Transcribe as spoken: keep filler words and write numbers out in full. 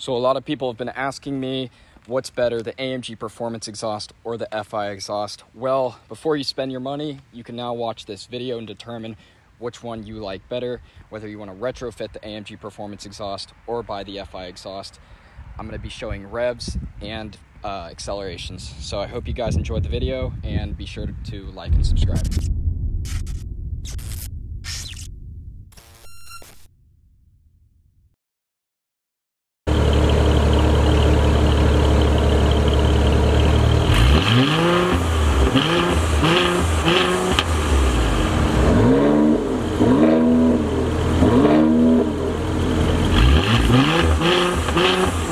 So a lot of people have been asking me what's better, the A M G Performance exhaust or the F I exhaust. Well, before you spend your money, you can now watch this video and determine which one you like better, whether you want to retrofit the A M G Performance exhaust or buy the F I exhaust. I'm going to be showing revs and uh, accelerations. So I hope you guys enjoyed the video, and be sure to like and subscribe. Mm-hmm.